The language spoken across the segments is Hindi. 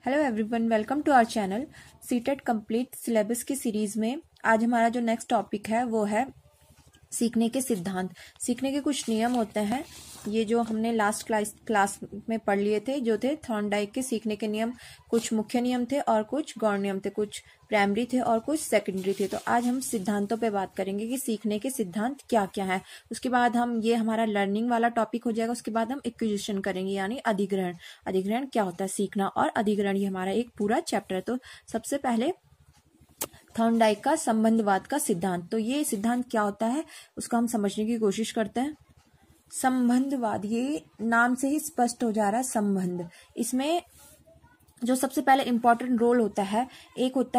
Hello everyone, welcome to our channel CTET complete syllabus की सीरीज में। आज हमारा जो नेक्स्ट टॉपिक है वो है सीखने के सिद्धांत। सीखने के कुछ नियम होते हैं, ये जो हमने लास्ट क्लास में पढ़ लिए थे, जो थे थॉर्नडाइक के सीखने के नियम। कुछ मुख्य नियम थे और कुछ गौण नियम थे, कुछ प्राइमरी थे और कुछ सेकेंडरी थे। तो आज हम सिद्धांतों पे बात करेंगे कि सीखने के सिद्धांत क्या क्या है। उसके बाद हम ये हमारा लर्निंग वाला टॉपिक हो जाएगा। उसके बाद हम एक्विजिशन करेंगे, यानी अधिग्रहण। अधिग्रहण क्या होता है, सीखना और अधिग्रहण, ये हमारा एक पूरा चैप्टर है। तो सबसे पहले थॉर्नडाइक का संबंधवाद का सिद्धांत। तो ये सिद्धांत क्या होता है उसको हम समझने की कोशिश करते हैं। संबंधवाद, ये नाम से ही स्पष्ट हो जा रहा है, संबंध। इसमें जो सबसे पहले इंपॉर्टेंट रोल होता है, एक होता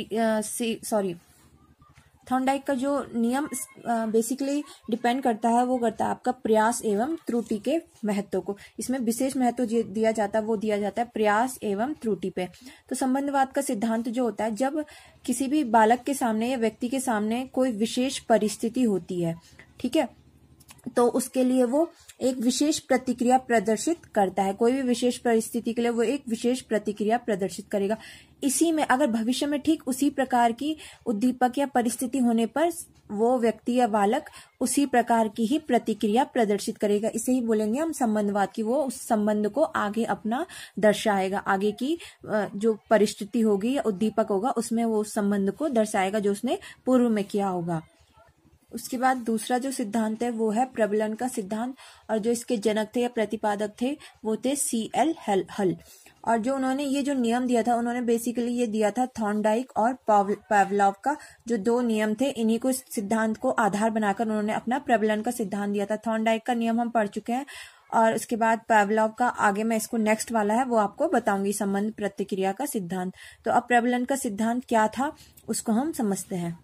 है थॉर्नडाइक का जो नियम बेसिकली डिपेंड करता है, वो करता है आपका प्रयास एवं त्रुटि के महत्व को। इसमें विशेष महत्व दिया जाता है, वो दिया जाता है प्रयास एवं त्रुटि पे। तो संबंधवाद का सिद्धांत जो होता है, जब किसी भी बालक के सामने या व्यक्ति के सामने कोई विशेष परिस्थिति होती है, ठीक है, तो उसके लिए वो एक विशेष प्रतिक्रिया प्रदर्शित करता है। कोई भी विशेष परिस्थिति के लिए वो एक विशेष प्रतिक्रिया प्रदर्शित करेगा। इसी में अगर भविष्य में ठीक उसी प्रकार की उद्दीपक या परिस्थिति होने पर वो व्यक्ति या बालक उसी प्रकार की ही प्रतिक्रिया प्रदर्शित करेगा। इसे ही बोलेंगे हम संबंधवाद की। वो उस संबंध को आगे अपना दर्शाएगा, आगे की जो परिस्थिति होगी या उद्दीपक होगा उसमें वो उस संबंध को दर्शाएगा जो उसने पूर्व में किया होगा। उसके बाद दूसरा जो सिद्धांत है वो है प्रबलन का सिद्धांत, और जो इसके जनक थे या प्रतिपादक थे वो थे CL हल। और जो उन्होंने ये जो नियम दिया था, उन्होंने बेसिकली ये दिया था थॉर्नडाइक और पावलोव का जो दो नियम थे, इन्हीं को सिद्धांत को आधार बनाकर उन्होंने अपना प्रबलन का सिद्धांत दिया था। थॉर्नडाइक का नियम हम पढ़ चुके हैं, और उसके बाद पावलोव का आगे मैं इसको नेक्स्ट वाला है वो आपको बताऊंगी, संबंध प्रतिक्रिया का सिद्धांत। तो अब प्रबलन का सिद्धांत क्या था उसको हम समझते हैं।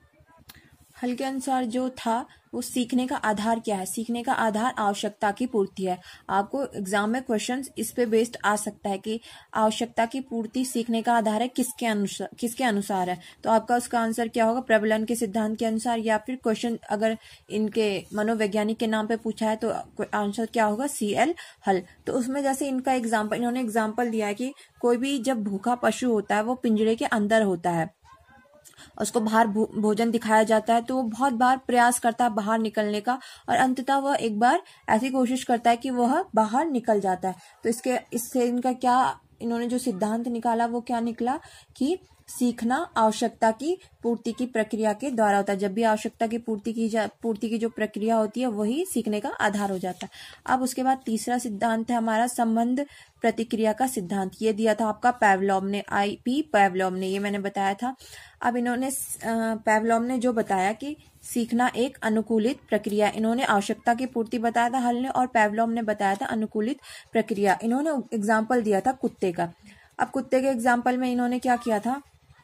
हल के अनुसार जो था वो सीखने का आधार क्या है। सीखने का आधार आवश्यकता की पूर्ति है। आपको एग्जाम में क्वेश्चंस इस पे बेस्ड आ सकता है कि आवश्यकता की पूर्ति सीखने का आधार है, किसके अनुसार है। तो आपका उसका आंसर क्या होगा, प्रबलन के सिद्धांत के अनुसार। या फिर क्वेश्चन अगर इनके मनोवैज्ञानिक के नाम पे पूछा है तो आंसर क्या होगा, CL हल। तो उसमें जैसे इनका एग्जाम्पल, इन्होंने एग्जाम्पल दिया है कि कोई भी जब भूखा पशु होता है वो पिंजरे के अंदर होता है, उसको बाहर भोजन दिखाया जाता है, तो वो बहुत बार प्रयास करता है बाहर निकलने का, और अंततः वह एक बार ऐसी कोशिश करता है कि वह बाहर निकल जाता है। तो इससे इनका क्या, इन्होंने जो सिद्धांत निकाला वो क्या निकला कि सीखना आवश्यकता की पूर्ति की प्रक्रिया के द्वारा होता है। जब भी आवश्यकता की पूर्ति की जो प्रक्रिया होती है वही सीखने का आधार हो जाता है। अब उसके बाद तीसरा सिद्धांत है हमारा संबंध प्रतिक्रिया का सिद्धांत। ये दिया था आपका पावलोव ने, IP पावलोव ने, ये मैंने बताया था। अब इन्होंने पावलोव ने जो बताया कि सीखना एक अनुकूलित प्रक्रिया, इन्होंने आवश्यकता की पूर्ति बताया था हल ने, और पावलोव ने बताया था अनुकूलित प्रक्रिया। इन्होंने एग्जाम्पल दिया था कुत्ते का। अब कुत्ते के एग्जाम्पल में इन्होंने क्या किया था,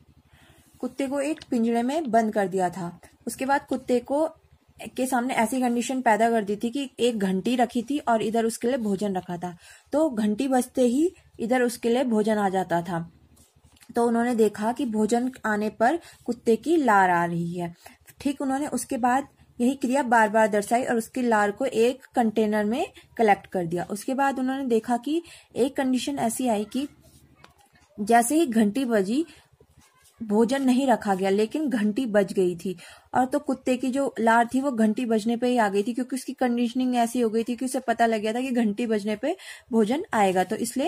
कुत्ते को एक पिंजरे में बंद कर दिया था। उसके बाद कुत्ते को के सामने ऐसी कंडीशन पैदा कर दी थी कि एक घंटी रखी थी और इधर उसके लिए भोजन रखा था। तो घंटी बजते ही इधर उसके लिए भोजन आ जाता था। तो उन्होंने देखा कि भोजन आने पर कुत्ते की लार आ रही है। ठीक, उन्होंने उसके बाद यही क्रिया बार बार दर्शाई और उसकी लार को एक कंटेनर में कलेक्ट कर दिया। उसके बाद उन्होंने देखा कि एक कंडीशन ऐसी आई कि जैसे ही घंटी बजी, भोजन नहीं रखा गया लेकिन घंटी बज गई थी, और तो कुत्ते की जो लार थी वो घंटी बजने पे ही आ गई थी, क्योंकि उसकी कंडीशनिंग ऐसी हो गई थी कि उसे पता लग गया था कि घंटी बजने पे भोजन आएगा। तो इसलिए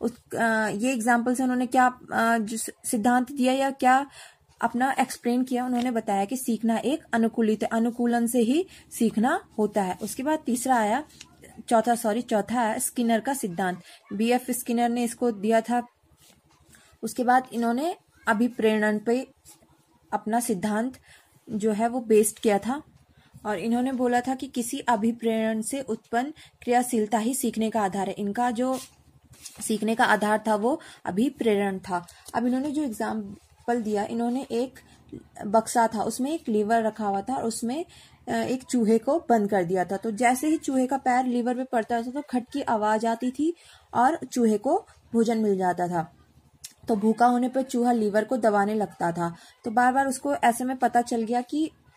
ये एग्जाम्पल से उन्होंने क्या जो सिद्धांत दिया या क्या अपना एक्सप्लेन किया, उन्होंने बताया कि सीखना एक अनुकूलित, अनुकूलन से ही सीखना होता है। उसके बाद तीसरा आया, चौथा है स्किनर का सिद्धांत। BF स्किनर ने इसको दिया था। उसके बाद इन्होंने अभिप्रेरण पे अपना सिद्धांत जो है वो बेस्ड किया था, और इन्होंने बोला था कि किसी अभिप्रेरण से उत्पन्न क्रियाशीलता ही सीखने का आधार है। इनका जो सीखने का आधार था वो अभिप्रेरण था। अब इन्होंने जो एग्जाम्पल दिया, इन्होंने एक बक्सा था, उसमें एक लीवर रखा हुआ था और उसमें एक चूहे को बंद कर दिया था। तो जैसे ही चूहे का पैर लीवर पे पड़ता था तो खट की आवाज आती थी और चूहे को भोजन मिल जाता था। तो भूखा होने पर चूहा लीवर को दबाने लगता था। तो बार बार उसको ऐसे में पता चल गया कि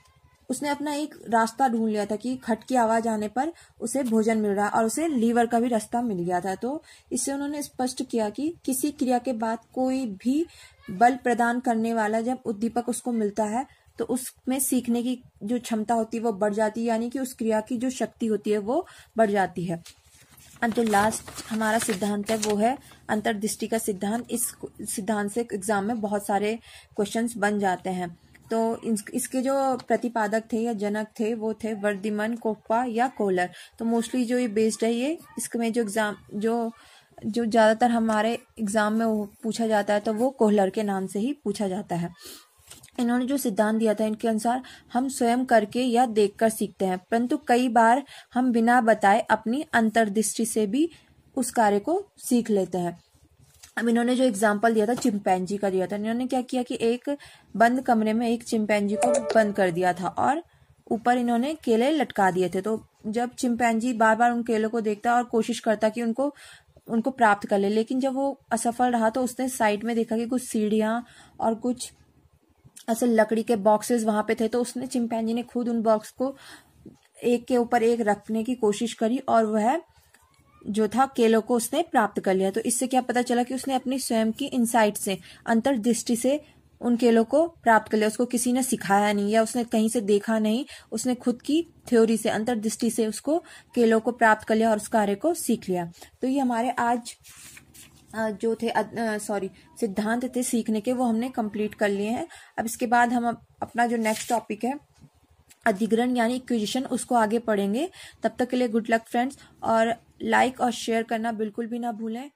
उसने अपना एक रास्ता ढूंढ लिया था कि खट की आवाज आने पर उसे भोजन मिल रहा है और उसे लीवर का भी रास्ता मिल गया था। तो इससे उन्होंने स्पष्ट किया कि किसी क्रिया के बाद कोई भी बल प्रदान करने वाला जब उद्दीपक उसको मिलता है तो उसमें सीखने की जो क्षमता होती है वो बढ़ जाती है, यानी कि उस क्रिया की जो शक्ति होती है वो बढ़ जाती है। और जो लास्ट हमारा सिद्धांत है वो है अंतर्दृष्टि का सिद्धांत। इस सिद्धांत से एग्जाम में बहुत सारे क्वेश्चंस बन जाते हैं। तो इसके जो प्रतिपादक थे या जनक थे वो थे वर्धमान, कोप्पा या कोहलर। तो मोस्टली जो ये बेस्ड है ये इसमें जो एग्जाम जो ज्यादातर हमारे एग्जाम में वो पूछा जाता है तो वो कोहलर के नाम से ही पूछा जाता है। इन्होंने जो सिद्धांत दिया था इनके अनुसार हम स्वयं करके या देखकर सीखते हैं, परंतु कई बार हम बिना बताए अपनी अंतर्दृष्टि से भी उस कार्य को सीख लेते हैं। अब इन्होंने जो एग्जाम्पल दिया था चिंपैंजी का दिया था। इन्होंने क्या किया कि एक बंद कमरे में एक चिंपैंजी को बंद कर दिया था और ऊपर इन्होंने केले लटका दिए थे। तो जब चिंपैंजी बार बार उन केलों को देखता और कोशिश करता कि उनको प्राप्त कर ले, लेकिन जब वो असफल रहा तो उसने साइड में देखा कि कुछ सीढ़ियां और कुछ ऐसे लकड़ी के बॉक्सेस वहां पे थे। तो उसने चिंपैंजी ने खुद उन बॉक्स को एक के ऊपर एक रखने की कोशिश करी और वह जो था केलों को उसने प्राप्त कर लिया। तो इससे क्या पता चला कि उसने अपनी स्वयं की इनसाइट से, अंतर्दृष्टि से उन केलों को प्राप्त कर लिया। उसको किसी ने सिखाया नहीं या उसने कहीं से देखा नहीं, उसने खुद की थ्योरी से, अंतर्दृष्टि से उसको केलों को प्राप्त कर लिया और उस कार्य को सीख लिया। तो ये हमारे आज जो थे सिद्धांत थे सीखने के, वो हमने कंप्लीट कर लिए हैं। अब इसके बाद हम अपना जो नेक्स्ट टॉपिक है अधिग्रहण यानी एक्विजिशन, उसको आगे पढ़ेंगे। तब तक के लिए गुड लक फ्रेंड्स, और लाइक और शेयर करना बिल्कुल भी ना भूलें।